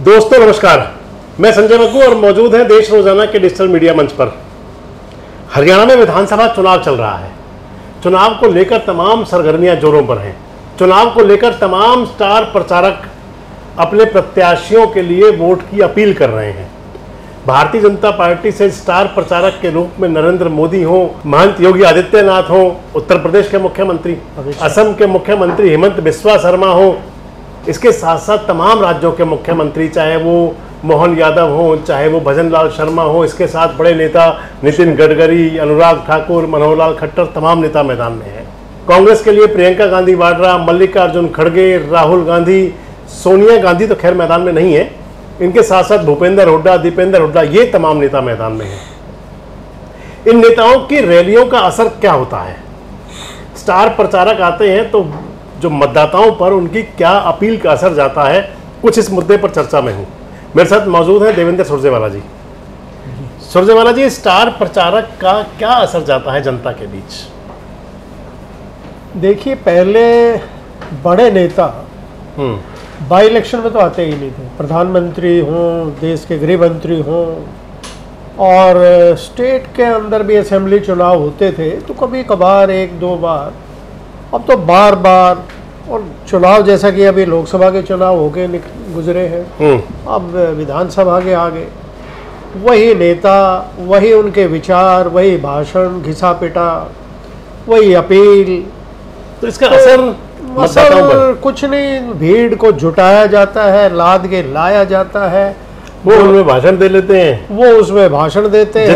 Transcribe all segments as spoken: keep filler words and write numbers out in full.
दोस्तों नमस्कार, मैं संजय मग्गू और मौजूद हैं देश रोजाना के डिजिटल मीडिया मंच पर। हरियाणा में विधानसभा चुनाव चल रहा है। चुनाव को लेकर तमाम सरगर्मियां जोरों पर हैं। चुनाव को लेकर तमाम स्टार प्रचारक अपने प्रत्याशियों के लिए वोट की अपील कर रहे हैं। भारतीय जनता पार्टी से स्टार प्रचारक के रूप में नरेंद्र मोदी हो, महंत योगी आदित्यनाथ हो, उत्तर प्रदेश के मुख्यमंत्री, असम के मुख्यमंत्री हिमंत बिस्वा शर्मा हो, इसके साथ साथ तमाम राज्यों के मुख्यमंत्री, चाहे वो मोहन यादव हो, चाहे वो भजन लाल शर्मा हो, इसके साथ बड़े नेता नितिन गडकरी, अनुराग ठाकुर, मनोहर लाल खट्टर, तमाम नेता मैदान में हैं। कांग्रेस के लिए प्रियंका गांधी वाड्रा, मल्लिकार्जुन खड़गे, राहुल गांधी, सोनिया गांधी तो खैर मैदान में नहीं है, इनके साथ साथ भूपेंद्र हुड्डा, दीपेंद्र हुड्डा, ये तमाम नेता मैदान में हैं। इन नेताओं की रैलियों का असर क्या होता है? स्टार प्रचारक आते हैं तो जो मतदाताओं पर उनकी क्या अपील का असर जाता है, कुछ इस मुद्दे पर चर्चा में हूँ। मेरे साथ मौजूद हैं देवेंद्र सुरजेवाला जी। सुरजेवाला जी, स्टार प्रचारक का क्या असर जाता है जनता के बीच? देखिए, पहले बड़े नेता बाई इलेक्शन में तो आते ही नहीं थे। प्रधानमंत्री हों, देश के गृह मंत्री हों, और स्टेट के अंदर भी असेंबली चुनाव होते थे तो कभी कभार एक दो बार, अब तो बार बार। और चुनाव जैसा कि अभी लोकसभा के चुनाव होके गुजरे हैं, अब विधानसभा के आगे वही नेता, वही उनके विचार, वही भाषण, घिसा पिटा, वही अपील। तो इसका तो असर असर कुछ नहीं, भीड़ को जुटाया जाता है, लाद के लाया जाता है, वो उनमें भाषण दे लेते हैं, वो उसमें भाषण देते हैं,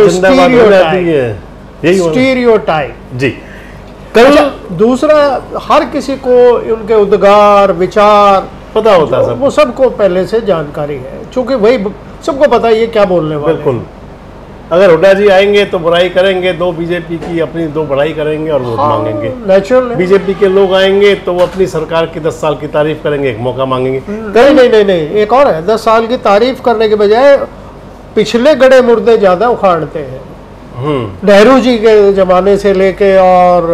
स्टीरियोटाइप जी। अच्छा, दूसरा, हर किसी को उनके उद्गार, विचार पता होता है, वो सबको पहले से जानकारी है, क्योंकि वही सबको पता है ये क्या बोलने वाले। बिल्कुल। अगर हुड्डा जी आएंगे तो बुराई करेंगे, दो बीजेपी की अपनी दो बड़ाई करेंगे और वोट हाँ, मांगेंगे। नेचुरल। बीजेपी के लोग आएंगे तो वो अपनी सरकार की दस साल की तारीफ करेंगे, एक मौका मांगेंगे। नहीं नहीं नहीं नहीं एक और है, दस साल की तारीफ करने के बजाय पिछले गड़े मुर्दे ज्यादा उखाड़ते हैं। नेहरू जी के जमाने से लेके, और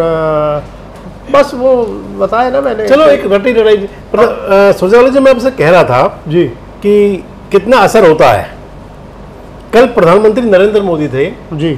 बस वो बताया ना मैंने। चलो, एक रटी लड़ाई। सुरजेवाला जी, मैं आपसे कह रहा था जी कि कितना असर होता है। कल प्रधानमंत्री नरेंद्र मोदी थे जी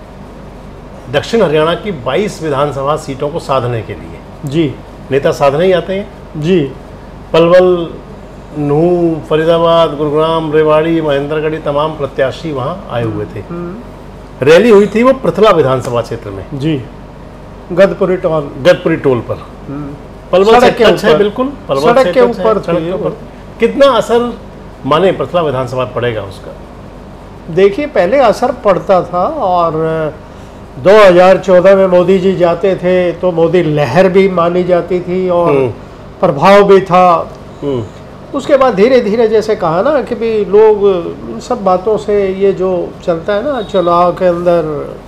दक्षिण हरियाणा की बाईस विधानसभा सीटों को साधने के लिए। जी नेता साधने ही आते हैं जी। पलवल, नूह, फरीदाबाद, गुरुग्राम, रेवाड़ी, महेंद्रगढ़, तमाम प्रत्याशी वहां आए हुए थे। रैली हुई थी वो पृथला विधानसभा क्षेत्र में जी, गदपुरी टोल गदपुरी टोल पर। पलवल सड़क के ऊपर, बिल्कुल सड़क के ऊपर। कितना असर माने पृथला विधानसभा पड़ेगा उसका? देखिए, पहले असर पड़ता था, और दो हज़ार चौदह में मोदी जी जाते थे तो मोदी लहर भी मानी जाती थी और प्रभाव भी था। उसके बाद धीरे धीरे, जैसे कहा ना कि भी लोग इन सब बातों से, ये जो चलता है ना चुनाव के अंदर,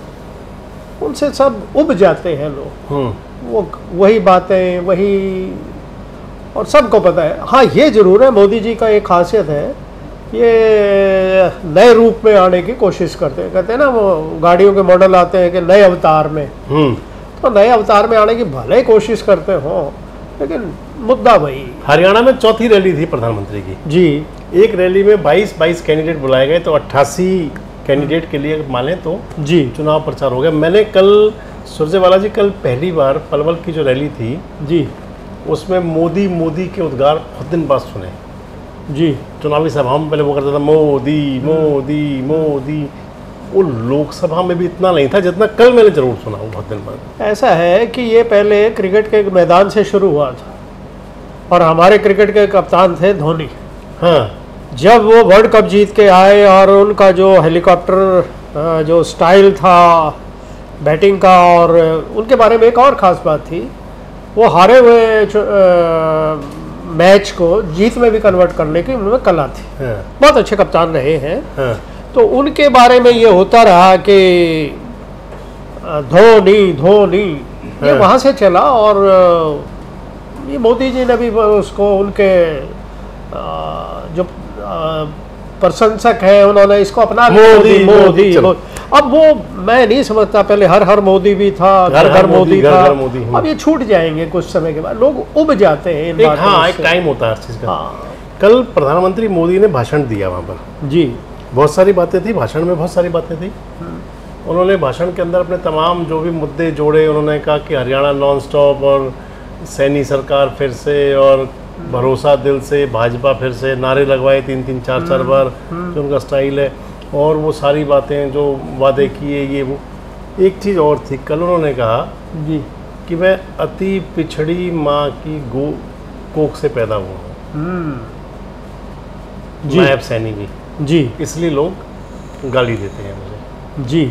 उनसे सब उब जाते हैं लोग। वो वही बातें, वही, और सबको पता है। हाँ, ये जरूर है, मोदी जी का एक खासियत है, ये नए रूप में आने की कोशिश करते हैं। कहते हैं ना, वो गाड़ियों के मॉडल आते हैं कि नए अवतार में, तो नए अवतार में आने की भले ही कोशिश करते हो, लेकिन मुद्दा वही। हरियाणा में चौथी रैली थी प्रधानमंत्री की जी। एक रैली में बाईस बाईस कैंडिडेट बुलाए गए, तो अट्ठासी कैंडिडेट के लिए माने तो जी चुनाव प्रचार हो गया। मैंने कल, सुरजेवाला जी, कल पहली बार पलवल की जो रैली थी जी, उसमें मोदी मोदी के उद्गार बहुत दिन बाद सुने जी। चुनावी सभाओं में पहले वो करता था मोदी मोदी मोदी, वो लोकसभा में भी इतना नहीं था जितना कल मैंने जरूर सुना वो बहुत दिन बाद। ऐसा है कि ये पहले क्रिकेट के मैदान से शुरू हुआ था, और हमारे क्रिकेट के कप्तान थे धोनी। हाँ, जब वो वर्ल्ड कप जीत के आए, और उनका जो हेलीकॉप्टर जो स्टाइल था बैटिंग का, और उनके बारे में एक और ख़ास बात थी, वो हारे हुए मैच को जीत में भी कन्वर्ट करने की उनमें कला थी। हाँ। बहुत अच्छे कप्तान रहे हैं। हाँ। तो उनके बारे में ये होता रहा कि धोनी धोनी, ये हाँ। वहाँ से चला, और ये मोदी जी ने भी उसको, उनके जो प्रशंसक है, उन्होंने इसको अपना मोदी मोदी, मोदी। अब वो मैं नहीं समझता, पहले हर हर मोदी भी था, घर घर मोदी था, अब ये छूट जाएंगे कुछ समय के बाद, लोग उब जाते हैं इन बातों से। हाँ, एक टाइम होता है इस चीज का। हाँ, कल प्रधानमंत्री मोदी ने भाषण दिया वहाँ पर। जी। बहुत सारी बातें थी भाषण में, बहुत सारी बातें थी। उन्होंने भाषण के अंदर अपने तमाम जो भी मुद्दे जोड़े, उन्होंने कहा कि हरियाणा नॉन स्टॉप और सैनी सरकार फिर से और भरोसा दिल से, भाजपा फिर से, नारे लगवाए तीन तीन चार चार बार, जो उनका स्टाइल है, और वो सारी बातें जो वादे किए ये वो। एक चीज़ और थी, कल उन्होंने कहा जी कि मैं अति पिछड़ी माँ की गो कोख से पैदा हुआ हूँ, नायब सैनी जी जी, इसलिए लोग गाली देते हैं मुझे। जी,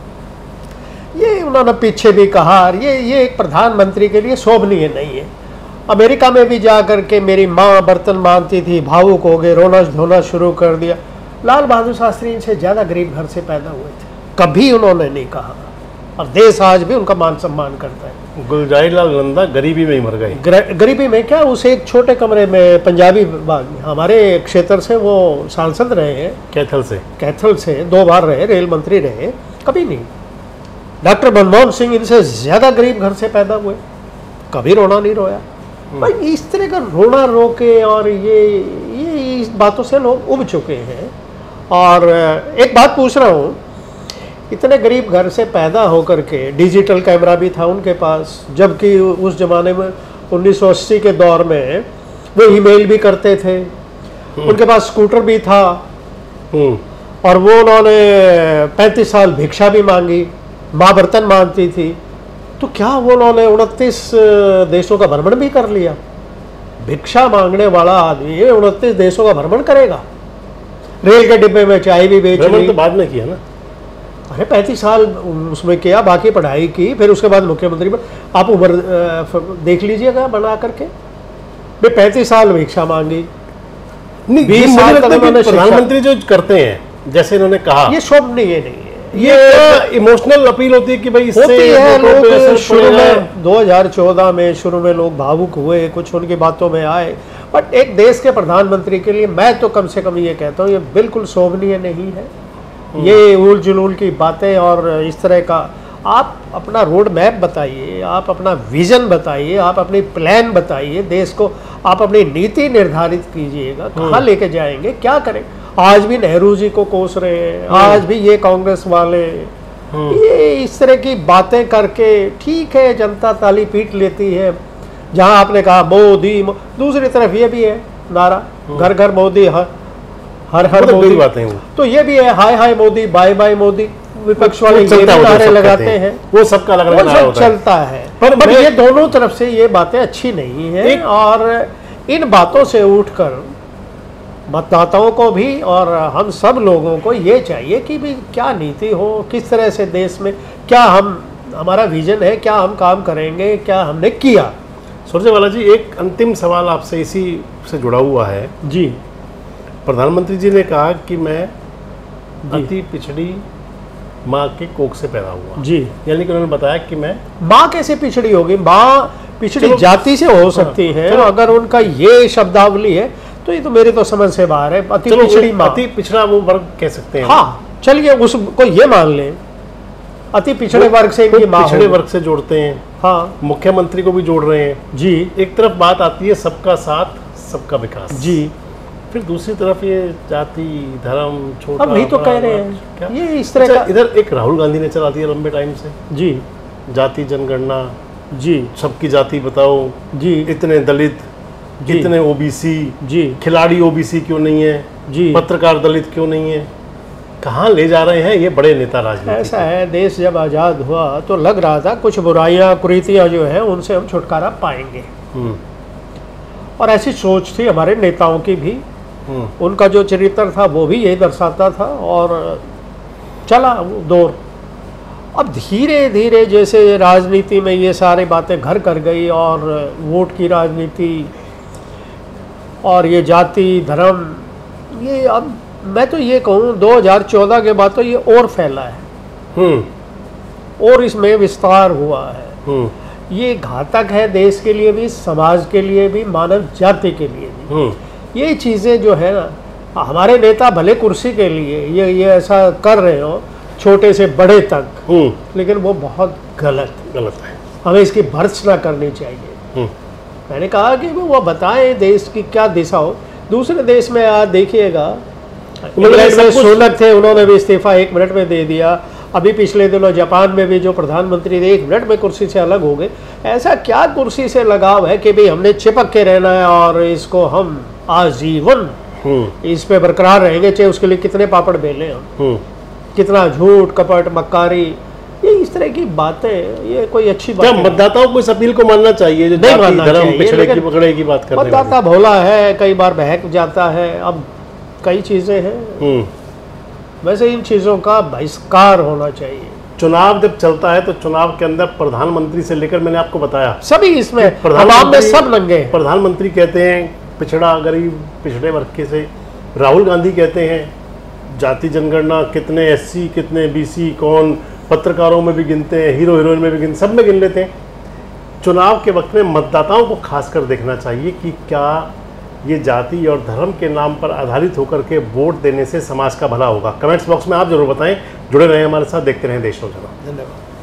ये उन्होंने पीछे भी कहा, और ये ये एक प्रधानमंत्री के लिए शोभनीय नहीं है। अमेरिका में भी जा कर के मेरी माँ बर्तन मांजती थी, भावुक हो गए, रोना धोना शुरू कर दिया। लाल बहादुर शास्त्री इनसे ज़्यादा गरीब घर से पैदा हुए थे, कभी उन्होंने नहीं कहा, और देश आज भी उनका मान सम्मान करता है। गुलजारी लाल नंदा गरीबी में ही मर गए। गरीबी में क्या, उसे एक छोटे कमरे में पंजाबी बाग में, हमारे क्षेत्र से वो सांसद रहे हैं, कैथल से कैथल से दो बार रहे, रेल मंत्री रहे, कभी नहीं। डॉक्टर मनमोहन सिंह इनसे ज़्यादा गरीब घर से पैदा हुए, कभी रोना नहीं रोया। भाई इस तरह का रोना रो के, और ये ये इस बातों से लोग उब चुके हैं। और एक बात पूछ रहा हूँ, इतने गरीब घर से पैदा होकर के, डिजिटल कैमरा भी था उनके पास, जबकि उस जमाने में उन्नीस सौ अस्सी के दौर में वो ईमेल भी करते थे, उनके पास स्कूटर भी था, और वो उन्होंने पैंतीस साल भिक्षा भी मांगी, माँ बर्तन मांगती थी, तो क्या वो उन्होंने उनतीस देशों का भ्रमण भी कर लिया? भिक्षा मांगने वाला आदमी उनतीस देशों का भ्रमण करेगा? रेल के डिब्बे में चाय भी बेच ली, तो बाद में किया ना। अरे पैंतीस साल उसमें किया, बाकी पढ़ाई की, फिर उसके बाद मुख्यमंत्री पर आप उम्र देख लीजिएगा बना करके। भाई पैंतीस साल भिक्षा मांगी, नहीं, बीस साल तक उन्होंने प्रधानमंत्री जो करते हैं, जैसे इन्होंने कहा, ये शोभनीय नहीं है। ये इमोशनल अपील होती है कि भाई इससे है, लोग शुरू में दो हज़ार चौदह में शुरू में लोग भावुक हुए, कुछ उनकी बातों में आए, बट एक देश के प्रधानमंत्री के लिए मैं तो कम से कम ये कहता हूँ, ये बिल्कुल शोभनीय नहीं है। ये उल जुलूल की बातें और इस तरह का, आप अपना रोड मैप बताइए, आप अपना विजन बताइए, आप अपनी प्लान बताइए, देश को आप अपनी नीति निर्धारित कीजिएगा, कहाँ लेके जाएंगे, क्या करें। आज भी नेहरू जी को कोस रहे हैं, आज भी ये कांग्रेस वाले ये इस तरह की बातें करके, ठीक है जनता ताली पीट लेती है। जहां आपने कहा मोदी, दूसरी तरफ ये भी है नारा, घर घर मोदी, हर हर हर मोदी बातें, तो ये भी है हाय हाय मोदी, बाय बाय मोदी। विपक्ष वाले ये भी नारे लगाते हैं, वो सबका अलग अलग नारा होता है, चलता है, पर, पर ये दोनों तरफ से ये बातें अच्छी नहीं है। और इन बातों से उठकर मतदाताओं को भी और हम सब लोगों को ये चाहिए कि भी क्या नीति हो, किस तरह से देश में क्या हम, हमारा विजन है, क्या हम काम करेंगे, क्या हमने किया। सुरजेवाला जी, एक अंतिम सवाल आपसे इसी से जुड़ा हुआ है जी। प्रधानमंत्री जी ने कहा कि मैं अति पिछड़ी माँ के कोख से पैदा हुआ जी, यानी कि उन्होंने बताया कि मैं, माँ कैसे पिछड़ी होगी? माँ पिछड़ी जाति से हो सकती है, अगर उनका ये शब्दावली है तो ये तो मेरे तो समझ से बाहर है। अति पिछड़ी माँ, अति पिछड़ा वो वर्ग कह सकते हैं। हाँ चलिए उसको ये मान लें, अति पिछड़े वर्ग से इनकी माँ, पिछड़े वर्ग से जोड़ते हैं। हाँ, मुख्यमंत्री को भी जोड़ रहे हैं जी। एक तरफ बात आती है सबका साथ सबका विकास जी, फिर दूसरी तरफ ये जाति धर्म छोटा, अब वही तो कह रहे हैं क्या? ये इस तरह अच्छा, का इधर एक राहुल गांधी ने चला दिया लंबे टाइम से जी, जाति जनगणना जी, सबकी जाति बताओ जी, इतने दलित, इतने ओबीसी, जी, खिलाड़ी ओबीसी क्यों नहीं है जी, पत्रकार दलित क्यों नहीं है, कहाँ ले जा रहे हैं ये बड़े नेता राजनीति। ऐसा है, देश जब आज़ाद हुआ तो लग रहा था कुछ बुराइयां कुरीतियां जो है उनसे हम छुटकारा पाएंगे, और ऐसी सोच थी हमारे नेताओं की भी, उनका जो चरित्र था वो भी यही दर्शाता था, और चला वो दौर। अब धीरे धीरे जैसे राजनीति में ये सारी बातें घर कर गई, और वोट की राजनीति और ये जाति धर्म, ये अब मैं तो ये कहूँ दो हज़ार चौदह के बाद तो ये और फैला है, और इसमें विस्तार हुआ है। ये घातक है देश के लिए भी, समाज के लिए भी, मानव जाति के लिए भी। ये चीज़ें जो है ना, हमारे नेता भले कुर्सी के लिए ये ये ऐसा कर रहे हो, छोटे से बड़े तक, लेकिन वो बहुत गलत गलत है, हमें इसकी भर्त्सना करनी चाहिए। मैंने कहा कि वो बताएं देश की क्या दिशा हो। दूसरे देश में आप देखिएगा, मतलब इंग्लैंड सब में कुछ- सुनक थे, उन्होंने भी इस्तीफा एक मिनट में दे दिया। अभी पिछले दिनों जापान में भी जो प्रधानमंत्री थे एक मिनट में कुर्सी से अलग हो गए। ऐसा क्या कुर्सी से लगाव है कि भाई हमने चिपक के रहना है और इसको हम आजीवन हम्म इस पे बरकरार रहेंगे, चाहे उसके लिए कितने पापड़ बेलें हम, हम्म कितना झूठ कपट मक्कारी, ये इस तरह की बातें, ये कोई अच्छी बात क्या नहीं। मतदाताओं को इस अपील को मानना चाहिए जो नहीं जाति, मानना धर्म चाहिए, पिछड़े की लेकिन पकड़े की बात कर रहे मतदाता भोला है, कई बार बहक जाता है, अब कई चीजें हैं। हम्म वैसे इन चीजों का बहिष्कार होना चाहिए। चुनाव जब चलता है तो चुनाव के अंदर प्रधानमंत्री से लेकर, मैंने आपको बताया, सभी इसमें अवाम में प्रधानमंत्री- सब नंगे हैं। प्रधानमंत्री कहते हैं पिछड़ा गरीब पिछड़े वर्ग के से, राहुल गांधी कहते हैं जाति जनगणना, कितने एससी कितने बीसी, कौन पत्रकारों में भी गिनते हैं, हीरो हीरोइन में भी गिन सब में गिन लेते हैं। चुनाव के वक्त में मतदाताओं को खासकर देखना चाहिए कि क्या ये जाति और धर्म के नाम पर आधारित होकर के वोट देने से समाज का भला होगा। कमेंट्स बॉक्स में आप जरूर बताएं। जुड़े रहें हमारे साथ, देखते रहें देश रोजाना। धन्यवाद।